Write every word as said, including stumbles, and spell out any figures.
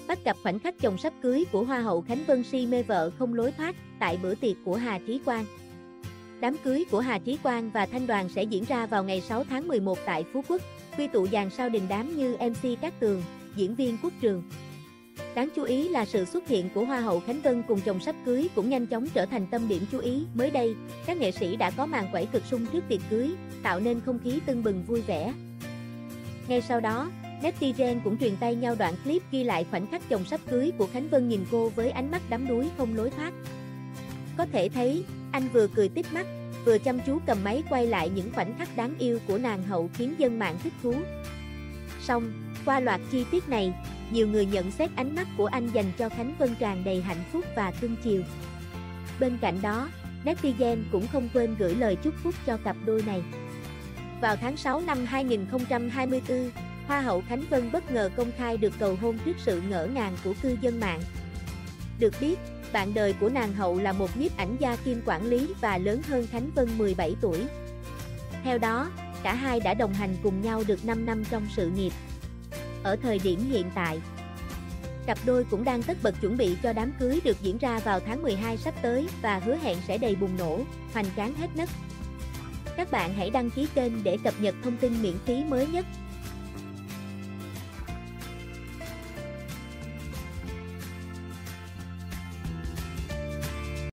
Bắt gặp khoảnh khắc chồng sắp cưới của Hoa hậu Khánh Vân si mê vợ không lối thoát tại bữa tiệc của Hà Trí Quang. Đám cưới của Hà Trí Quang và Thanh Đoàn sẽ diễn ra vào ngày sáu tháng mười một tại Phú Quốc, quy tụ dàn sao đình đám như em xê Cát Tường, diễn viên Quốc Trường. Đáng chú ý là sự xuất hiện của Hoa hậu Khánh Vân cùng chồng sắp cưới cũng nhanh chóng trở thành tâm điểm chú ý. Mới đây, các nghệ sĩ đã có màn quẩy cực sung trước tiệc cưới, tạo nên không khí tưng bừng vui vẻ. Ngay sau đó, netizen cũng truyền tay nhau đoạn clip ghi lại khoảnh khắc chồng sắp cưới của Khánh Vân nhìn cô với ánh mắt đắm đuối không lối thoát. Có thể thấy, anh vừa cười tít mắt, vừa chăm chú cầm máy quay lại những khoảnh khắc đáng yêu của nàng hậu khiến dân mạng thích thú. Song, qua loạt chi tiết này, nhiều người nhận xét ánh mắt của anh dành cho Khánh Vân tràn đầy hạnh phúc và cưng chiều. Bên cạnh đó, netizen cũng không quên gửi lời chúc phúc cho cặp đôi này. Vào tháng sáu năm hai nghìn không trăm hai mươi tư, Hoa hậu Khánh Vân bất ngờ công khai được cầu hôn trước sự ngỡ ngàng của cư dân mạng. Được biết, bạn đời của nàng hậu là một nhiếp ảnh gia kiêm quản lý và lớn hơn Khánh Vân mười bảy tuổi. Theo đó, cả hai đã đồng hành cùng nhau được năm năm trong sự nghiệp. Ở thời điểm hiện tại, cặp đôi cũng đang tất bật chuẩn bị cho đám cưới được diễn ra vào tháng mười hai sắp tới và hứa hẹn sẽ đầy bùng nổ, hoành tráng hết nấc. Các bạn hãy đăng ký kênh để cập nhật thông tin miễn phí mới nhất.